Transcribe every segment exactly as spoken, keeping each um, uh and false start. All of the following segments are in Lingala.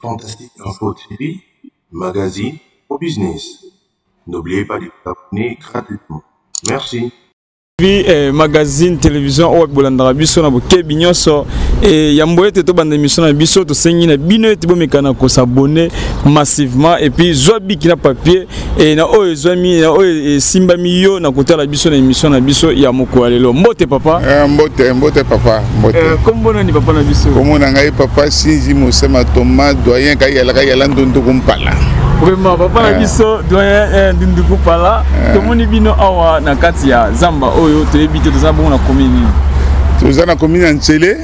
Fantastique Info T V, magazine au business. N'oubliez pas de vous abonner gratuitement. Merci. Eh, magazine télévision o bolandara biso na bokebi nyonso et yamboye te to bande émission na biso to sengi na bino ete bo mekana ko s'abonner massivement et puis zo biki na papier et na o ezwami na o simba miyo na kotala biso na émission na biso ya moko alelo mbote papa eh mbote mbote papa mbote eh kombo na ni papa na biso komo na ngai papa Sinzi Mosema Thomas doyen ka yala ka yala ndondo kumpala. Vraiment papa na biso doyen ndinduku pala to moni bino awa na kati ya Zamba oyo to ebite to Zamba na commune to zana commune Ntsele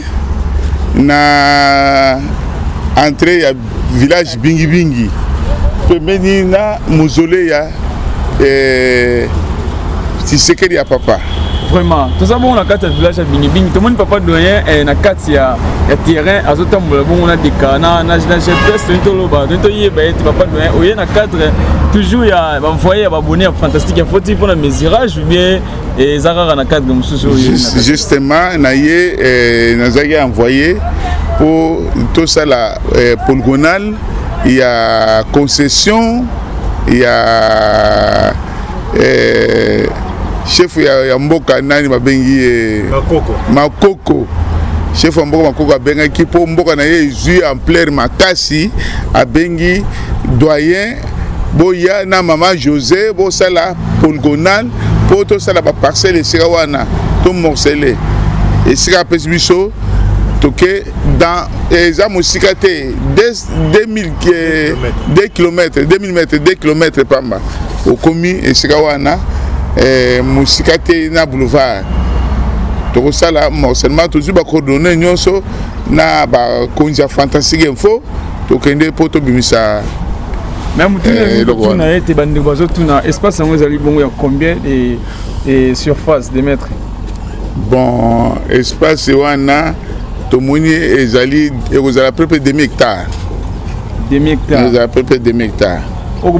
na entrée ya village Bingi Bingi pembeni na mausolée ya eh Tshisekedi ya papa. Vraiment tout ça bon na kati ya village ya Bingi Bingi to moni papa doyen na kati ya ya terrain azotambola bon na dekana na na G P S to loba to yeba ete papa doyen oye na cadre toujours ya ba envoyer ba abonné fantastique faut-il pour la mesurage ou bien et Zara na cadre de mususu justement na ye na zaki envoyé pour tout ça la polygonale il y a concession il y a euh, chef ya, ya mboka nani babengi eh, makoko makoko chef ya mboka makoko abenga ki po mboka na ye ezui en plein makasi abengi doyen boya na mama José bo sala polygonal po to sala ba parcelle esika wana to morcelé esika pesi biso toke dans eza mosika te deux mille kilomètres deux mille mètres deux kilomètres pamba okomi esika wana eh musikate na boulevard to sala morcellement toujours ba coordonner nyonso na ba konja fantastique info to kende poto bimisa même tout na été bandi bazo tuna espace ngo ezali bongo ya combien de et surface de mètres bon espace wana to moni ezali ekozala à peu près deux mille hectares deux mille hectares ezala à peu près deux mille hectares. Oh,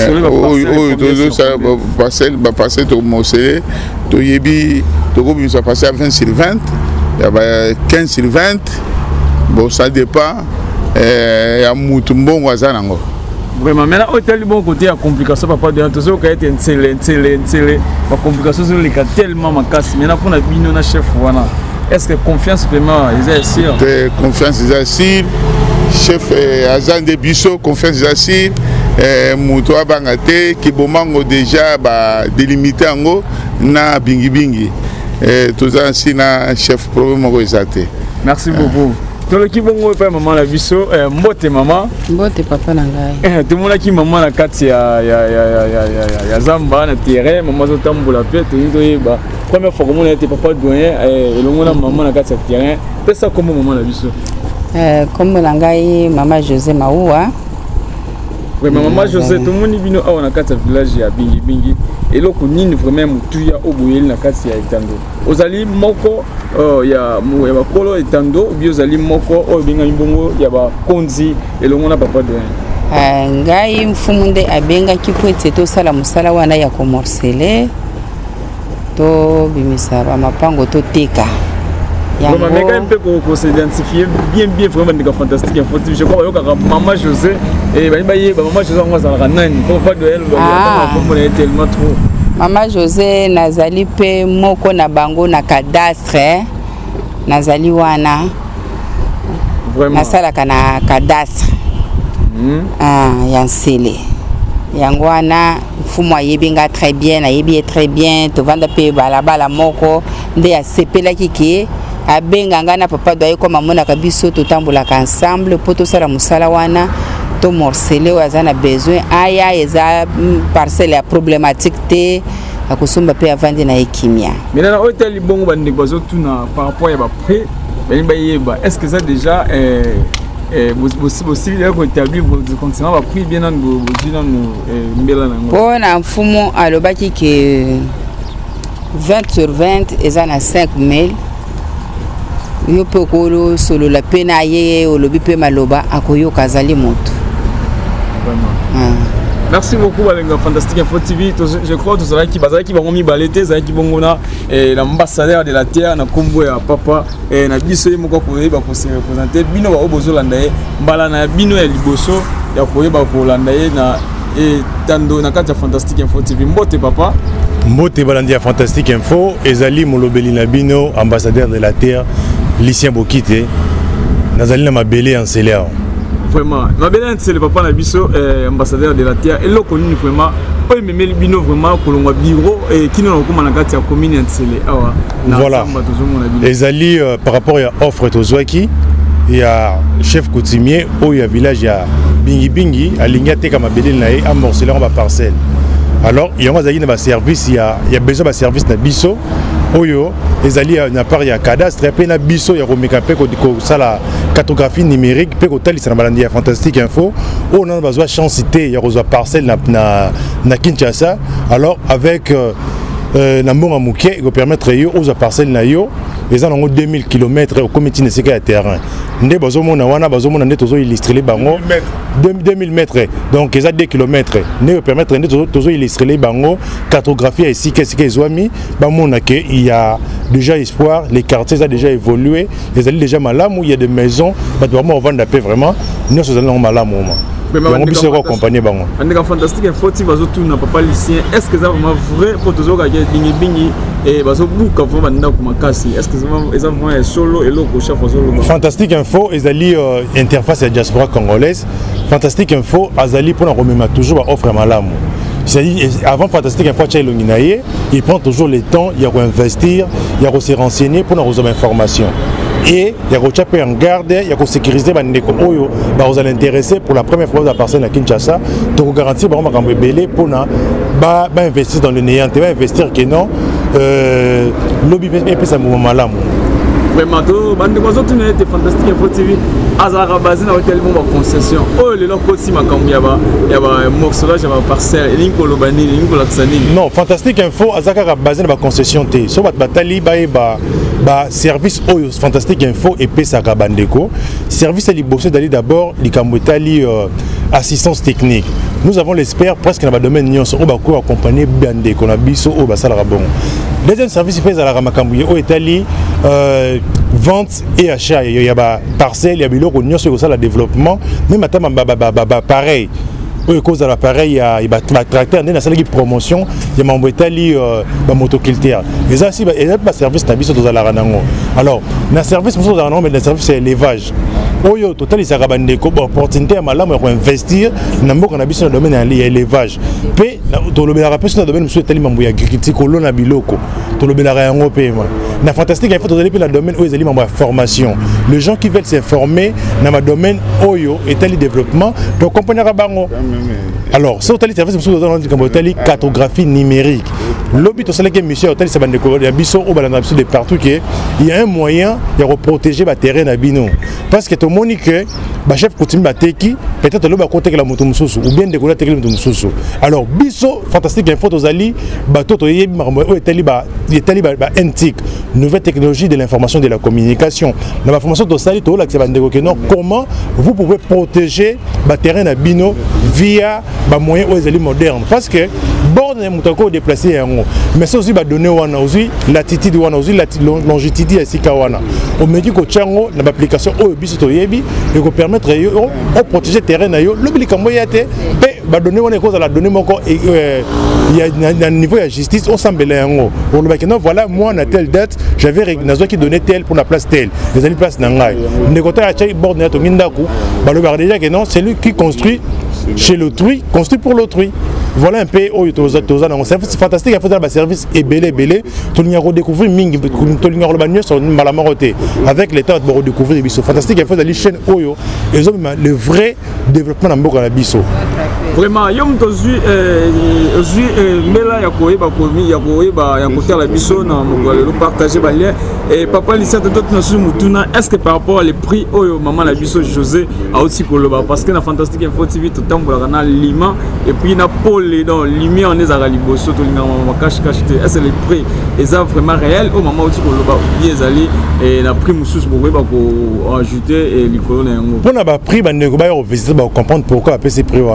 parcelle, parcelle, to morcelé, to yebi, to go bisa passer à vingt sur vingt, il y a quinze sur vingt, bon ça dépend, il y a mutumbo wazanango. Vraiment, maintenant, au tel bon côté, il y a complication, papa, de l'entourage, il y a une télé, télé, télé, la complication, c'est le cas tellement ma casse. Maintenant, pour la bino na chef, voilà. Est-ce que confiance vraiment, ils sont sûrs? Confiance, ils sont sûrs. Chef Azan de Bisso, confiance, ils sont sûrs. Muto abangate ki bomango déjà ba délimité ango na bingi bingi eh tout ça si na chef problème ko ezate. Merci beaucoup. To le ki bongo pa maman la biso mbote maman mbote papa na ngai eh to mona ki maman na kati ya ya ya ya ya ya Zamba na terrain maman zo tambola pe to ndo yeba première fois que mona était papa doyen et le mona maman na kati ya terrain pe ça comment maman la biso eh comme na ngai maman José Maoua. Oui, maman José, tout le monde vient à un village à Bingi Bingi. Et là, on a vraiment tout ya oboyel na kati ya Etando. Ozali moko ya mu ya bakolo Etando, ou bien ozali moko o binga mbongo ya ba konzi et le mona papa de. Ah, ngai mfumunde abenga kikwete to sala musala wana ya ko morceler. To bimisa ba mapango to teka. Vraiment, mais quand même peut s'identifier bien bien vraiment des fantastiques infantiles. Je crois que maman José et bah maman José on va s'en rendre pas de elle on est tellement trop. Maman José nazali pe moko na bango na cadastre nazali wana vraiment nasala kana cadastre ah ya Nsele yango wana fumo yebinga très bien na yebi très bien to vanda pe bala bala moko nde ya sepela kiki abenga ngana papa doye ko mamona kabiso to tambola ensemble poto sala musala wana to morceler wazana besoin aya eza parcelle ya problématique te akusumba pe avandi na ekimia mais na hôtel bongo bandi bazo tuna par rapport ya ba prix bani bayeba est-ce que ça déjà euh eh aussi aussi là ko établir vous continuer ba prix bien nan bo jina no mbela nango bona mfumo alobaki que vingt sur vingt eza na cinq mille yo pe ko solo la pena ye olobi pe maloba akoyo kazali moto vraiment Merci beaucoup Balenga Fantastique Info T V. Je crois que c'est qui bazar qui va mi balete, c'est qui bongona et l'ambassadeur de la terre na kombo ya papa et na biso ye moko ko yeba ko se représenter bino ba obozo landaye mbala na bino ya liboso ya ko yeba ko landaye na et tando na kati Fantastique Info T V. Mbote papa. Mbote balandi ya Fantastique Info ezali molobeli na bino ambassadeur de la terre Lucien Bokite. Nazali na mabele en Céléa. Vraiment, mabele c'est le papa na biso ambassadeur de la terre et lo connu vraiment o memeli bino vraiment ko longwa bureau et kino na ko na kati ya commune en Célé awa. Voilà. Ezali euh, par rapport à offre tozwaki il y a chef coutumier au ya village ya Bingi Bingi alinga te kama mabele na e amorceler ba parcelle. Alors il y a un service il y a il y a besoin de service na biso oyo ezali na part ya cadastre pe na biso ya komeka pe ko ça la cartographie numérique pe ko talisa na balandi ya Fantastique Info on a besoin chance té ya reçoit parcelle na na, na Kinshasa. Alors avec euh, euh, na mbonga muke ko permettre yo aux parcelles na yo ils ont deux mille kilomètres au comité de terrain. Ndé bazomona wana bazomona ndé tozo illustrer les bango deux mille mètres. Donc ils ont deux kilomètres. Né permettre ndé tozo illustrer les bango cartographie ici qu'est-ce qu'ils ont mis bamona que il y a déjà espoir, les quartiers ont déjà évolué, ils ont déjà malamu, il y a des maisons, bah vraiment on vend la paix vraiment. Nous sommes allons malamu. On peut se accompagner bango. En Fantastique Info T V bazo tout na papa Lucien. Est-ce que c'est vraiment vrai pour tozo ka bingi bingi et bazo buka vraiment na kuma kasi? Est-ce que c'est vraiment solo et loko chef solo? Fantastique Info ezali euh, interface à diaspora congolaise. Fantastique Info azali pour na remema toujours offre malamu. C'est-à-dire avant Fantastique Info Tchailonginaye, il prend toujours le temps, il y a investir, il y a se renseigner pour nous avoir information. Et il y a un en garde, il y a sécuriser les gens qui vous intéresser pour la première fois à passer à Kinshasa, donc garantir que vous avez belé pour investir dans le néant, investir que non, lobby et ça mouvement là. Vraiment, bande bazo tout net Fantastique Info T V azara basé na hôtel mon concession. Oh les locaux si makambi yaba yaba morcelage yaba parcelle linko lobani linko laksani. Non, Fantastique Info azaka basé na concession T. So bat batali ba ba ba service oyo Fantastique Info et pesa ka bandeko. Service ali bossé d'aller d'abord likambotali euh, assistance technique. Nous avons l'espère presque dans le domaine nyonso o ba ko accompagner bandeko na biso o ba sala bon. Deuxième service il fait à la Ramakambuye au Italie euh, vente et achat. Il y a des parcelles, il y a des biloko nyonso ça le développement. Même maintenant pareil. Au cause de l'appareil, il y a des tracteurs, il y a des promotions, il y a des Italie des motoculteurs. Et ça aussi, il y a des services na biso dans la Ranango. Alors, dans service nous avons mais le service c'est élevage. Oyo total isa rabande ko opportunité à malamu pour investir na mboka na biso na domaine ya élevage. Pe to lobela pe na domaine monsieur tali mambo ya agriculture ko lona biloko. To lobela yango pe ma. Na Fantastique Info to zali pe na domaine oyo zali mambo ya formation. Les gens qui veulent s'informer na ma domaine oyo et tali développement to accompagner bango. Alors, ce tali service monsieur dans le tali cartographie numérique. L'obit to sala que monsieur tali sabande ko ya biso o balanga biso de partout que il y a un moyen de protéger ba terrain na bino parce que monique ba chef coutume bateki peut-être le ba côté la moto mususu ou bien de kola teki moto mususu. Alors biso Fantastique Info tozali bato to yebi marmo o etali ba etali ba antique nouvelle technologie de l'information de la communication. Dans la formation to sali to la que bandeko que non comment vous pouvez protéger ba terrain na bino via ba moyen o ezali moderne parce que borne mutako déplacer yango mais ça aussi ba donner wana aussi latitude wana aussi longitude ya sika wana o meki ko chango na application o biso to et qu'on permettre de protéger le terrain. L'obligation de donner une cause à la donner il y a un niveau de justice au semble on le non voilà moi à telle date j'avais qui donné tel pour la place telle les années place nangai négocier à chaque bord net au mindaku bah le déjà que non c'est lui qui construit chez l'autrui construit pour l'autrui. Voilà un peu où il c'est fantastique, il faut un service et belé belé tout le monde redécouvrir ming tout le monde le sur malamoroté avec l'état de redécouvrir biso fantastique il faut aller chaîne oyo et le vrai développement dans mboka na biso vraiment yom tozui ozui mela ya koyeba komi ya koyeba ya kotia la biso na le partager ba lien et papa Lucien tout na sous mutuna est-ce que par rapport les prix oyo maman la biso José a aussi koloba parce que na Fantastique Info T V tout temps pour la lima et puis na les dans lumière on est à liboso to linga ma cache cache est-ce les prix est vraiment réel au moment où tu koloba bien aller et la prix mususu pour ba ko ajouter et likolo na yango pour na ba prix ba ndeko ba visiter ba comprendre pourquoi après ces prix wana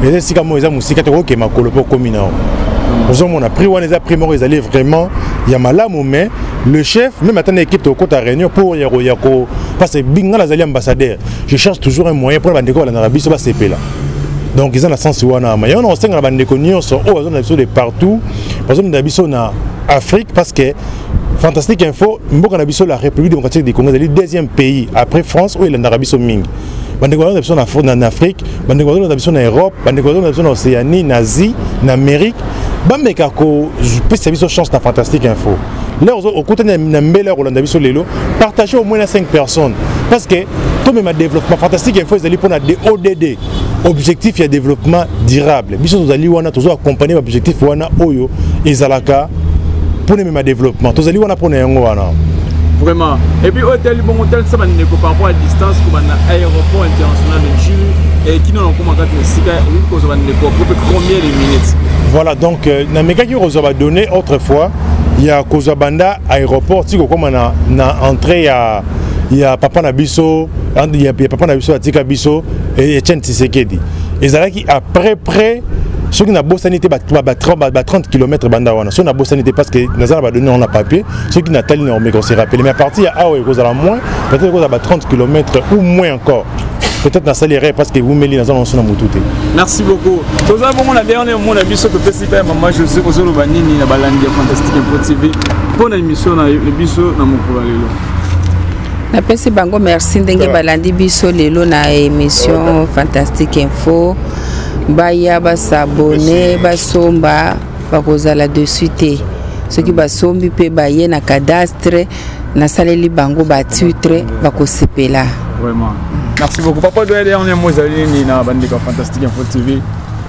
et si comme ils ont musique to que makolo po komina nous on a pris on les a pris ils allaient vraiment il y a malamu mais le chef même attendre l'équipe au côté réunion pour yako yako parce que binga la zali ambassadeur je cherche toujours un moyen pour bandeko la Arabie so ba C P là donc ils ont la sens wana mais on sait que la bandeko nyonso oh ils ont de partout parce que nous na Afrique parce que Fantastique Info mboka na biso la République démocratique du Congo c'est le deuxième pays après France où il en Arabie so mingi bandeko na biso en Afrique bandeko na biso en Europe bandeko na biso en Océanie en Asie en Amérique bameka ko pesa biso chance na Fantastique Info là au côté na mbela ko landa biso lelo partager au moins cinq personnes parce que tout même développement Fantastique Info ils allaient pour na O D D objectif et développement durable biso nous allons wana toujours accompagner objectif wana oyo ezalaka pour le même développement tous allez wana pour yango wana vraiment et puis hôtel bon hôtel ça va par rapport à distance comme un aéroport international de Jules et qui n'ont pas encore de sika oui cause va ne pour combien de minutes voilà donc na meka qui va donner autrefois il y a Kozabanda aéroport tiko comme na na entrée ya il y a papa na biso il y a papa na biso atika biso et Etienne Tshisekedi et ça qui après près ceux qui n'ont pas sanité trente kilomètres banda wana ceux qui n'ont pas sanité parce que nous avons donné on a papier ceux qui n'ont pas tali on s'est rappelé mais à partir à ah ouais cause à moins peut-être cause à trente kilomètres ou moins encore peut-être dans salaire parce que vous mêlez dans un son motuté. Merci beaucoup. Tous avons on a dernier mot na biso to pesipa maman José ozolo banini na balandi Fantastique Info T V pour émission na biso na mokolo lelo. Na pesi bango merci ndenge balandi biso lelo na émission Fantastique Info. Baya basabone basomba bakozala dessus te soki basombi pe baye na cadastre na saleli bango ba titre bakosepela vraiment merci beaucoup papa doit aller on est mozali ni na bandika Fantastique Info T V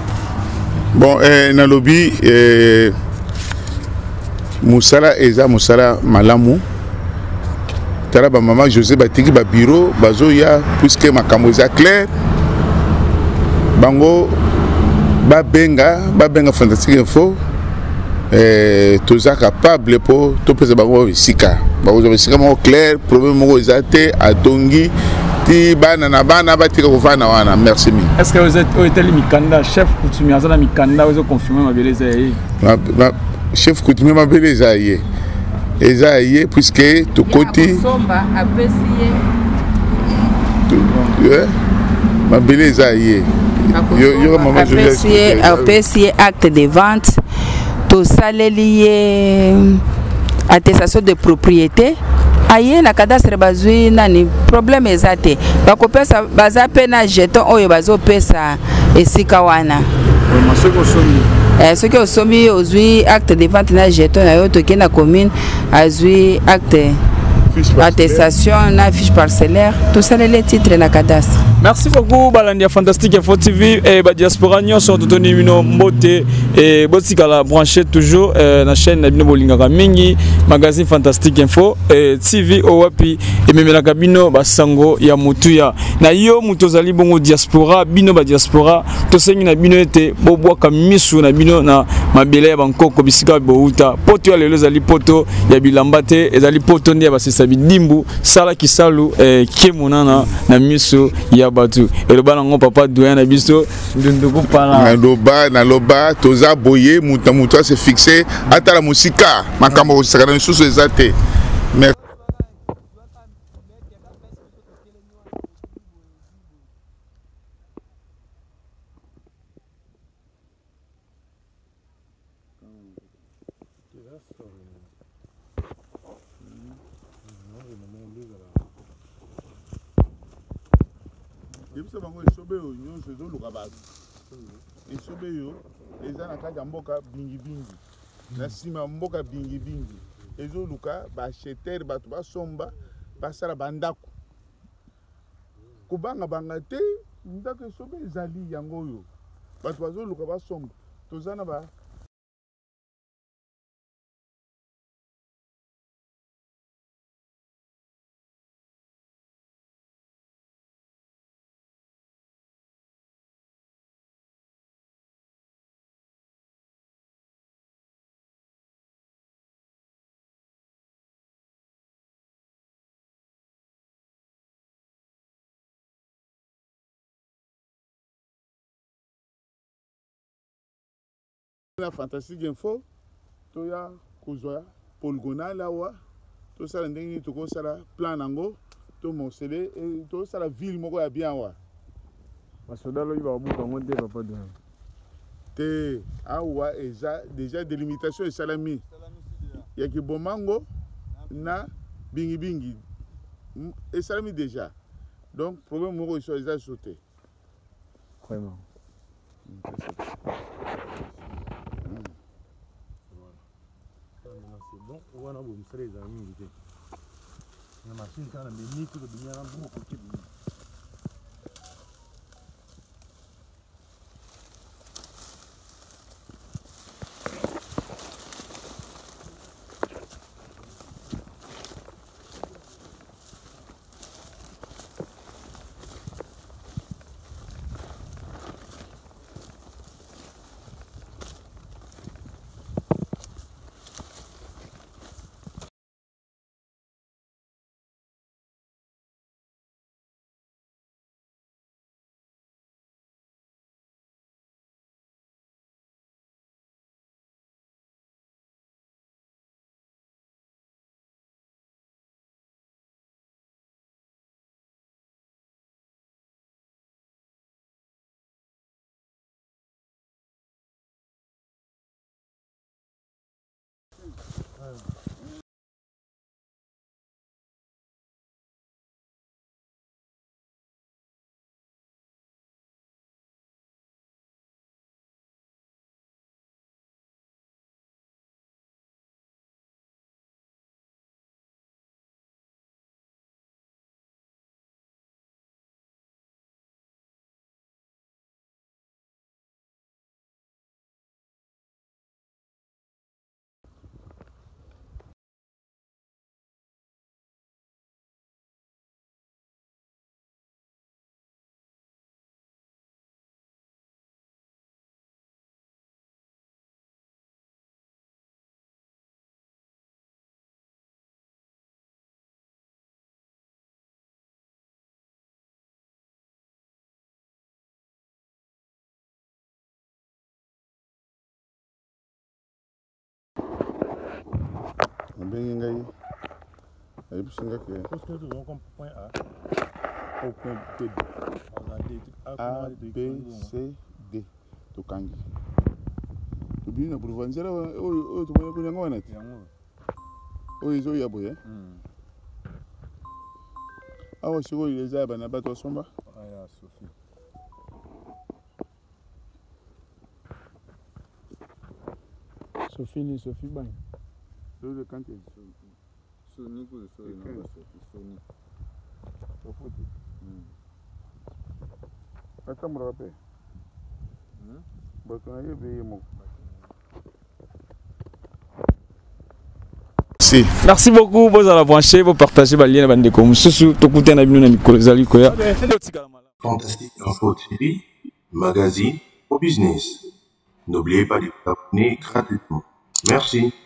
bon eh na lobby eh musala eza musala malamu tala ba maman José batiki ba bureau bazoya puisque makambo eza clair bango babenga babenga Fantastique Info eh toza capable pour to pesa bango sika bango sika mo clair problème mo ezate atongi ti bana na bana batika kufana wana merci mi est-ce que vous êtes au tel mikanda chef coutumier azana mikanda vous confirmer ma beleza yi chef coutumier ma beleza yi eza yi puisque to koti somba apprécier ma beleza yi apprécier acte de vente to salelier attestation de propriété aye na cadastre bazui nani problème ezate bakopesa baza pe na jeton oyo bazopesa esika wana soki osomi ozwi acte de vente na jeton na yo toke na commune azwi acte attestation na fiche parcellaire tout ça les titres na cadastre. Merci beaucoup balandi Fantastique Info T V et ba diaspora nyonso totoni mino mbote et botika la brancher toujours na chaîne na bino bolingaka mingi magazine Fantastique Info et T V owapi et memela kabino basango ya mutuya na yo mutozali bongo diaspora bino ba diaspora to sengi na bino ete bobwaka misu na bino na mabele ya bankoko bisika bouta poto ya lelo zali poto ya bilamba te ezali poto ndi ya basisa bidimbu sala kisalu eh, kemonana na miso ya batu eloba nango papa doyen na biso ndundu kupala na loba na loba toza boye muta muta se fixer ata la musika makambo sakana susu ezate mais esobe yo eza na kati ya mboka bingi bingi na sima mboka bingi bingi ezoluka baachetere bato basomba basala bandako kubanga banga te ndako esobe ezali yango oyo bato bazoluka basomba toza na ba La fantastique info, to ya kozwa polygona lawa, to sala ndenge to ko sala plan nango, to morceler et to sala ville moko ya bien wa. Basoda lo iba buka ngonde papa de. Te awa eza déjà délimitation et salami. Ya ki bomango na bingi bingi. Et salami déjà. Donc problème moko iso eza sauté. Vraiment. Bon, on va vous montrer les amis. La machine quand même ni tout le bien en bon côté. Bengi ngai ayi bisinga ke Parce que nous avons point A au point B A B C D to kangi to bi na province la o o to mwana kunyanga wana ti o izo ya boye awa siko ile za bana bato somba aya Sophie Sophie ni Sophie bang. de kanti Sony ko so na Sony. Ofuti. Ata murape. Hmm? Bakana yebe mo. Merci beaucoup, vous allez brancher, vous partagez les liens avec comme sous tout côté na bino na mikolo zali ko ya. Fantastique Info T V, magazine au business. N'oubliez pas de vous abonner gratuitement. Merci.